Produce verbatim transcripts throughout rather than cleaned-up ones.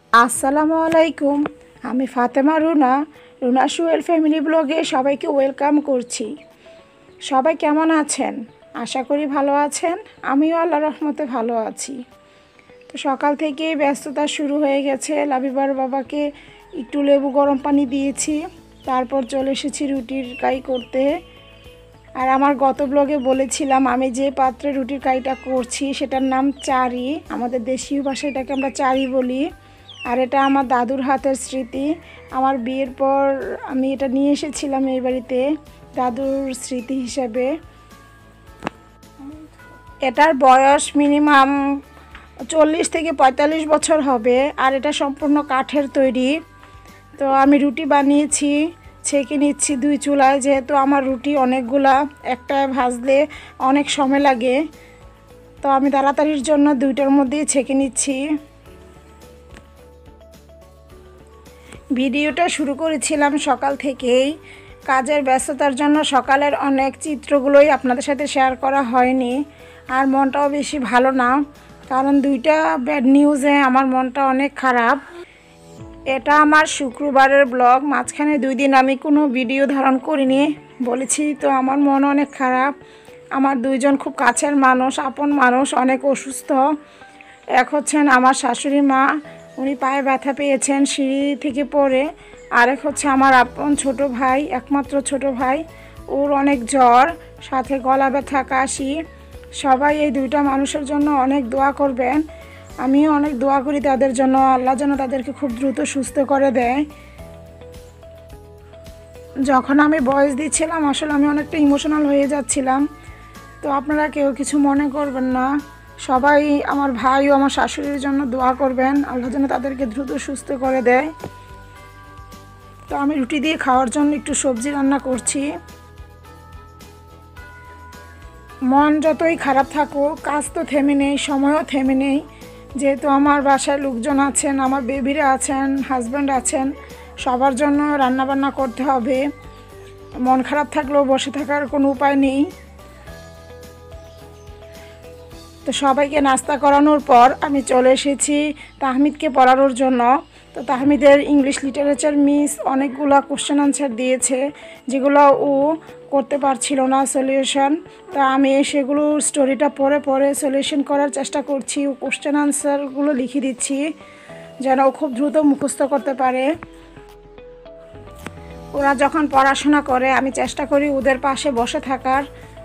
আসসালামু আলাইকুম। আমি ফাতেমা রুনা, রুনা সুয়েল ফ্যামিলি ব্লগে সবাইকে ওয়েলকাম করছি। সবাই কেমন আছেন? আশা করি ভালো আছেন। আমিও আল্লাহর রহমতে ভালো আছি। তো সকাল থেকেই ব্যস্ততা শুরু হয়ে গেছে। লাবিবার বাবাকে একটু লেবু গরম পানি দিয়েছি, তারপর চলে এসেছি রুটির কাই করতে। আর আমার গত ব্লগে বলেছিলাম আমি যে পাত্রে রুটির কাইটা করছি সেটার নাম চারি। আমাদের দেশীয় ভাষায় এটাকে আমরা চারি বলি। আর এটা আমার দাদুর হাতের স্মৃতি। আমার বিয়ের পর আমি এটা নিয়ে এসেছিলাম এই বাড়িতে দাদুর স্মৃতি হিসেবে। এটার বয়স মিনিমাম চল্লিশ থেকে পঁয়তাল্লিশ বছর হবে। আর এটা সম্পূর্ণ কাঠের তৈরি। তো আমি রুটি বানিয়েছি, ছেঁকে নিচ্ছি দুই চুলায়, যেহেতু আমার রুটি অনেকগুলা, একটায় ভাজলে অনেক সময় লাগে। তো আমি তাড়াতাড়ির জন্য দুইটার মধ্যেই ছেঁকে নিচ্ছি। ভিডিওটা শুরু করেছিলাম সকাল থেকেই, কাজের ব্যস্ততার জন্য সকালের অনেক চিত্রগুলোই আপনাদের সাথে শেয়ার করা হয়নি। আর মনটাও বেশি ভালো না, কারণ দুইটা ব্যাড নিউজে আমার মনটা অনেক খারাপ। এটা আমার শুক্রবারের ব্লগ। মাঝখানে দুই দিন আমি কোনো ভিডিও ধারণ করিনি, বলেছি তো। আমার মন অনেক খারাপ। আমার দুইজন খুব কাছের মানুষ, আপন মানুষ অনেক অসুস্থ। এক হচ্ছেন আমার শাশুড়ি মা, উনি পায়ে ব্যথা পেয়েছেন সিঁড়ি থেকে পড়ে। আরেক হচ্ছে আমার আপন ছোট ভাই, একমাত্র ছোট ভাই, ওর অনেক জ্বর, সাথে গলা ব্যথা, কাশি। সবাই এই দুইটা মানুষের জন্য অনেক দোয়া করবেন। আমিও অনেক দোয়া করি তাদের জন্য, আল্লাহ যেন তাদেরকে খুব দ্রুত সুস্থ করে দেয়। যখন আমি ভয়েস দিচ্ছিলাম আসলে আমি অনেকটা ইমোশনাল হয়ে যাচ্ছিলাম। তো আপনারা কেউ কিছু মনে করবেন না। সবাই আমার ভাই ও আমার শাশুড়ির জন্য দোয়া করবেন, আল্লাহ যেন তাদেরকে দ্রুত সুস্থ করে দেয়। তো আমি রুটি দিয়ে খাওয়ার জন্য একটু সবজি রান্না করছি। মন যতই খারাপ থাকুক, কাজ তো থেমে নেই, সময়ও থেমে নেই। যেহেতু আমার বাসায় লোকজন আছেন, আমার বেবিরা আছেন, হাজব্যান্ড আছেন, সবার জন্য রান্নাবান্না করতে হবে। মন খারাপ থাকলেও বসে থাকার কোনো উপায় নেই। তো সবাইকে নাস্তা করানোর পর আমি চলে এসেছি তাহমিদকে পড়ানোর জন্য। তো তাহমিদের ইংলিশ লিটারেচার মিস অনেকগুলো কোশ্চেন আনসার দিয়েছে, যেগুলো ও করতে পারছিল না সলিউশন। তা আমি সেগুলো স্টোরিটা পড়ে পড়ে সলিউশন করার চেষ্টা করছি। ও কোশ্চেন আনসারগুলো লিখে দিচ্ছি যেন ও খুব দ্রুত মুখস্থ করতে পারে। ওরা যখন পড়াশোনা করে আমি চেষ্টা করি ওদের পাশে বসে থাকার।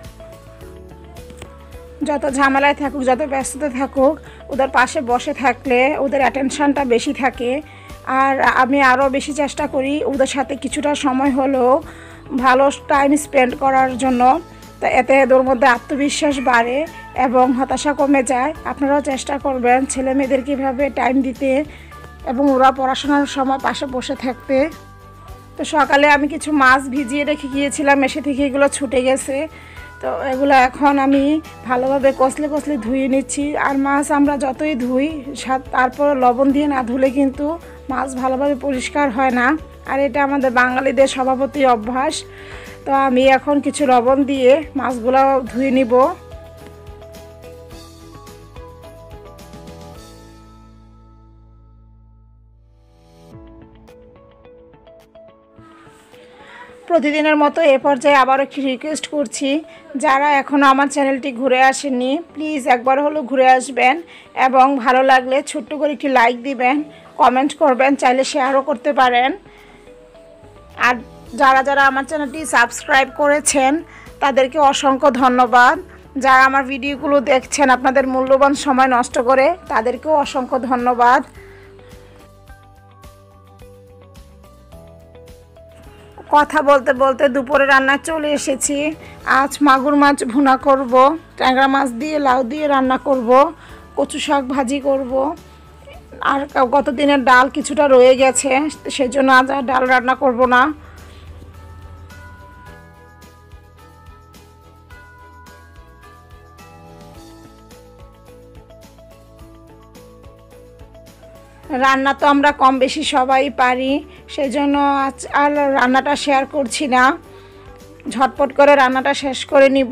যত ঝামেলায় থাকুক, যত ব্যস্ততা থাকুক, ওদের পাশে বসে থাকলে ওদের অ্যাটেনশানটা বেশি থাকে। আর আমি আরও বেশি চেষ্টা করি ওদের সাথে কিছুটা সময় হলেও ভালো টাইম স্পেন্ড করার জন্য। তা এতে ওদের মধ্যে আত্মবিশ্বাস বাড়ে এবং হতাশা কমে যায়। আপনারাও চেষ্টা করবেন ছেলে মেয়েদের কীভাবে টাইম দিতে এবং ওরা পড়াশোনার সময় পাশে বসে থাকতে। তো সকালে আমি কিছু মাছ ভিজিয়ে রেখে গিয়েছিলাম, এসে থেকে এগুলো ছুটে গেছে। তো এগুলো এখন আমি ভালোভাবে কষলে কষলে ধুয়ে নিচ্ছি। আর মাছ আমরা যতই ধুই, তারপর লবণ দিয়ে না ধুলে কিন্তু মাছ ভালোভাবে পরিষ্কার হয় না। আর এটা আমাদের বাঙালিদের স্বভাবতই অভ্যাস। তো আমি এখন কিছু লবণ দিয়ে মাছগুলো ধুয়ে নিব। প্রতিদিনের মতো এ পর্যায়ে আবার একটি রিকোয়েস্ট করছি, যারা এখনও আমার চ্যানেলটি ঘুরে আসেননি প্লিজ একবার হলেও ঘুরে আসবেন এবং ভালো লাগলে ছোট্ট করে একটি লাইক দিবেন, কমেন্ট করবেন, চাইলে শেয়ারও করতে পারেন। আর যারা যারা আমার চ্যানেলটি সাবস্ক্রাইব করেছেন তাদেরকে অসংখ্য ধন্যবাদ। যারা আমার ভিডিওগুলো দেখছেন আপনাদের মূল্যবান সময় নষ্ট করে, তাদেরকেও অসংখ্য ধন্যবাদ। কথা বলতে বলতে দুপুরে রান্না চলে এসেছি। আজ মাগুর মাছ ভুনা করব, ট্যাংরা মাছ দিয়ে লাউ দিয়ে রান্না করব, কচু শাক ভাজি করব। আর গত দিনের ডাল কিছুটা রয়ে গেছে, সেজন্য আজ আর ডাল রান্না করব না। রান্না তো আমরা কম বেশি সবাই পারি, সেজন্য আজ আর রান্নাটা শেয়ার করছি না। ঝটপট করে রান্নাটা শেষ করে নিব।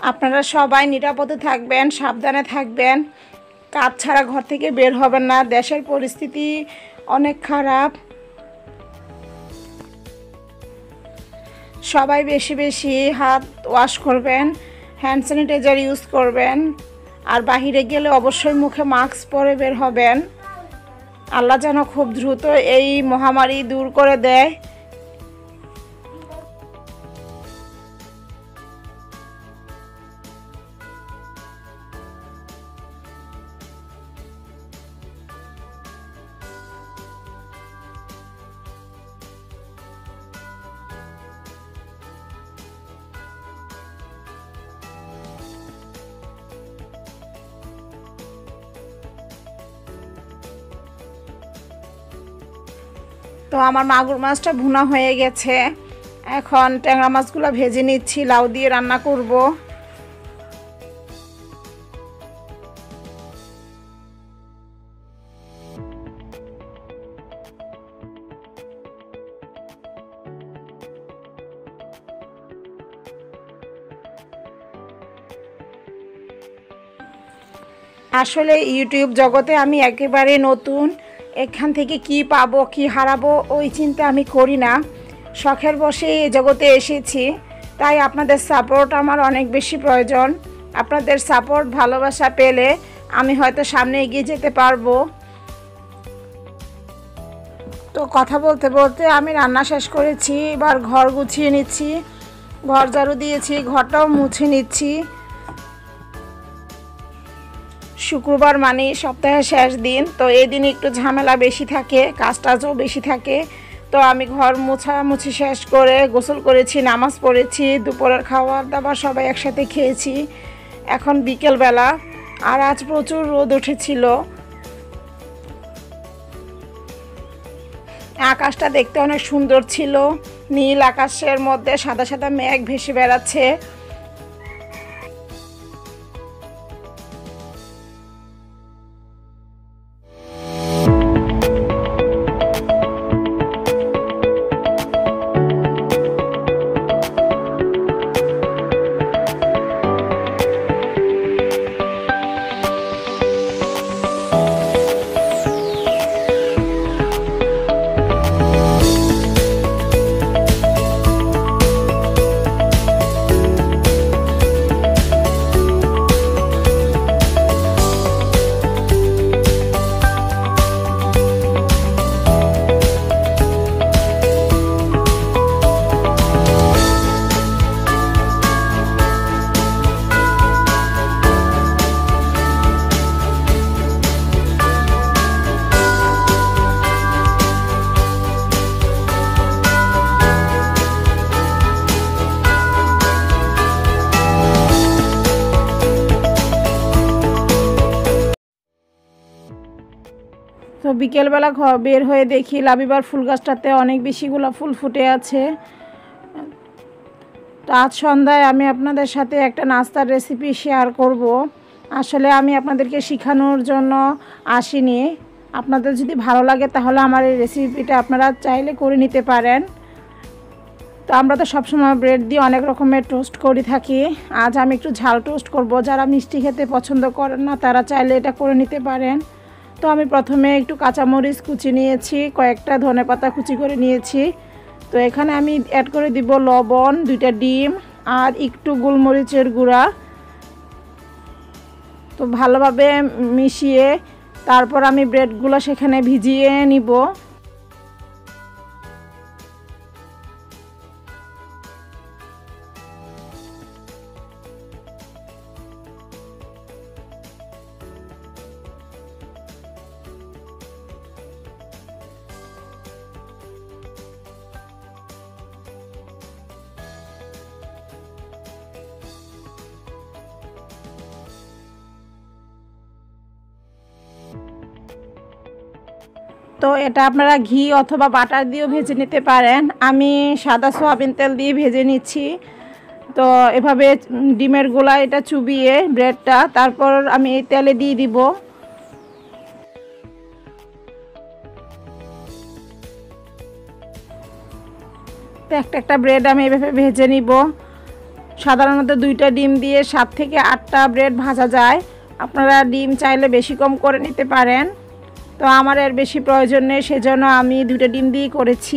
আপনারা সবাই নিরাপদে থাকবেন, সাবধানে থাকবেন, কাজ ছাড়া ঘর থেকে বের হবেন না। দেশের পরিস্থিতি অনেক খারাপ। সবাই বেশি বেশি হাত ওয়াশ করবেন, হ্যান্ড স্যানিটাইজার ইউজ করবেন, আর বাহিরে গেলে অবশ্যই মুখে মাস্ক পরে বের হবেন। আল্লাহ যেন খুব দ্রুত এই মহামারী দূর করে দেয়। তো আমার মাগুর মাছটা ভুনা হয়ে গেছে। এখন ট্যাংরা মাছগুলো ভেজে নিচ্ছি, লাউ দিয়ে রান্না করব। আসলে ইউটিউব জগতে আমি একেবারে নতুন। এখান থেকে কি পাবো কি হারাবো ওই চিন্তা আমি করি না। শখের বসে এই জগতে এসেছি, তাই আপনাদের সাপোর্ট আমার অনেক বেশি প্রয়োজন। আপনাদের সাপোর্ট ভালোবাসা পেলে আমি হয়তো সামনে এগিয়ে যেতে পারবো। তো কথা বলতে বলতে আমি রান্না শেষ করেছি, এবার ঘর গুছিয়ে নিচ্ছি, ঘর ঝাড়ু দিয়েছি, ঘরটাও মুছে নিচ্ছি। শুক্রবার মানে সপ্তাহের শেষ দিন, তো এই দিন একটু ঝামেলা বেশি থাকে, কাজ টাজও বেশি থাকে। তো আমি ঘর মোছামুছি শেষ করে গোসল করেছি, নামাজ পড়েছি, দুপুরের খাবার দাবার সবাই একসাথে খেয়েছি। এখন বিকেলবেলা, আর আজ প্রচুর রোদ উঠেছিল। আকাশটা দেখতে অনেক সুন্দর ছিল, নীল আকাশের মধ্যে সাদা সাদা মেঘ ভেসে বেড়াচ্ছে। তো বিকেলবেলা ঘর বের হয়ে দেখি লাবিবার ফুল গাছটাতে অনেক বেশিগুলো ফুল ফুটে আছে। তো আজ সন্ধ্যায় আমি আপনাদের সাথে একটা নাস্তার রেসিপি শেয়ার করব। আসলে আমি আপনাদেরকে শেখানোর জন্য আসিনি। আপনাদের যদি ভালো লাগে তাহলে আমার এই রেসিপিটা আপনারা চাইলে করে নিতে পারেন। তো আমরা তো সবসময় ব্রেড দিয়ে অনেক রকমের টোস্ট করে থাকি। আজ আমি একটু ঝাল টোস্ট করব। যারা মিষ্টি খেতে পছন্দ করেন না তারা চাইলে এটা করে নিতে পারেন। তো আমি প্রথমে একটু কাঁচামরিচ কুচি নিয়েছি, কয়েকটা ধনেপাতা কুচি করে নিয়েছি। তো এখানে আমি অ্যাড করে দিব লবণ, দুইটা ডিম আর একটু গোলমরিচের গুঁড়া। তো ভালোভাবে মিশিয়ে তারপর আমি ব্রেডগুলো সেখানে ভিজিয়ে নিব। তো এটা আপনারা ঘি অথবা বাটার দিয়েও ভেজে নিতে পারেন। আমি সাদা সয়াবিন তেল দিয়ে ভেজে নিচ্ছি। তো এভাবে ডিমের গোলা এটা চুবিয়ে ব্রেডটা তারপর আমি এই তেলে দিয়ে দিব। তো একটা একটা ব্রেড আমি এভাবে ভেজে নিব। সাধারণত দুইটা ডিম দিয়ে সাত থেকে আটটা ব্রেড ভাজা যায়। আপনারা ডিম চাইলে বেশি কম করে নিতে পারেন, তো আমার এর বেশি প্রয়োজন নেই, সেজন্য আমি দুইটা ডিম দিয়ে করেছি।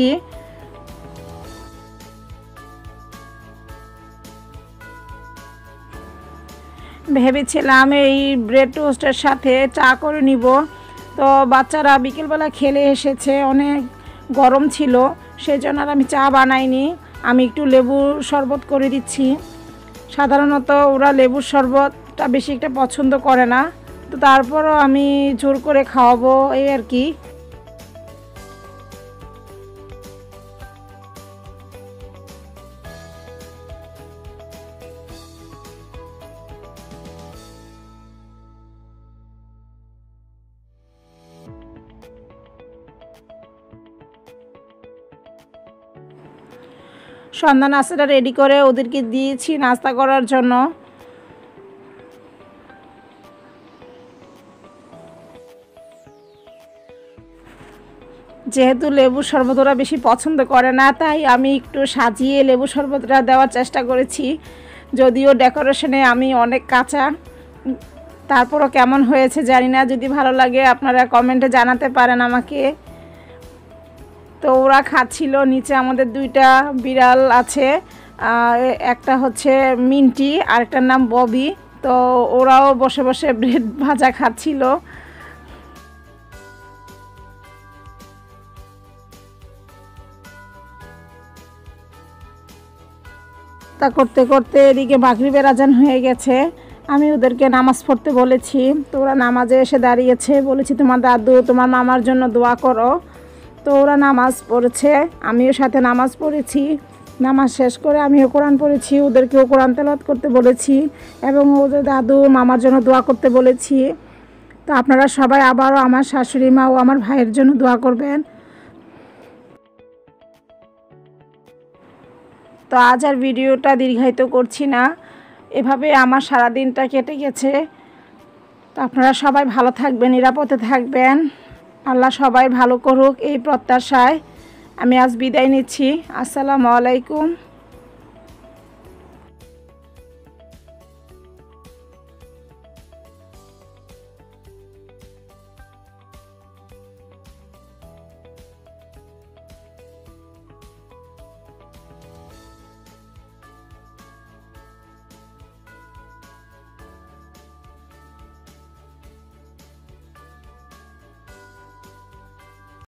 ভেবেছিলাম এই ব্রেড টোস্টের সাথে চা করে নিব, তো বাচ্চারা বিকেলবেলা খেলে এসেছে, অনেক গরম ছিল, সেজন্য আর আমি চা বানাইনি। আমি একটু লেবুর শরবত করে দিচ্ছি। সাধারণত ওরা লেবুর শরবতটা বেশি একটা পছন্দ করে না, তো তারপরও আমি জোর করে খাওয়াবো এই আর কি। সন্ধ্যা নাস্তাটা রেডি করে ওদেরকে দিয়েছি নাস্তা করার জন্য। যেহেতু লেবু শরবত ওরা বেশি পছন্দ করে না, তাই আমি একটু সাজিয়ে লেবু শরবতটা দেওয়ার চেষ্টা করেছি। যদিও ডেকোরেশনে আমি অনেক কাঁচা, তারপরও কেমন হয়েছে জানি না। যদি ভালো লাগে আপনারা কমেন্টে জানাতে পারেন আমাকে। তো ওরা খাচ্ছিল, নিচে আমাদের দুইটা বিড়াল আছে, একটা হচ্ছে মিন্টি আর একটার নাম ববি। তো ওরাও বসে বসে ব্রেড ভাজা খাচ্ছিল। তা করতে করতে এদিকে মাগরিবের আজান হয়ে গেছে। আমি ওদেরকে নামাজ পড়তে বলেছি, তো ওরা নামাজে এসে দাঁড়িয়েছে। বলেছি তোমার দাদু তোমার মামার জন্য দোয়া করো। তো ওরা নামাজ পড়েছে, আমিও সাথে নামাজ পড়েছি। নামাজ শেষ করে আমিও কোরআন পড়েছি, ওদেরকেও কোরআন তেলাওয়াত করতে বলেছি এবং ওদের দাদু মামার জন্য দোয়া করতে বলেছি। তো আপনারা সবাই আবারও আমার শাশুড়ি মা ও আমার ভাইয়ের জন্য দোয়া করবেন। তো আজ আর ভিডিওটা দীর্ঘায়িত করছি না, এভাবে আমার সারা দিনটা কেটে গেছে। তো আপনারা সবাই ভালো থাকবেন, নিরাপদে থাকবেন, আল্লাহ সবাই ভালো করুক এই প্রত্যাশায় আমি আজ বিদায় নিচ্ছি। আসসালামু আলাইকুম।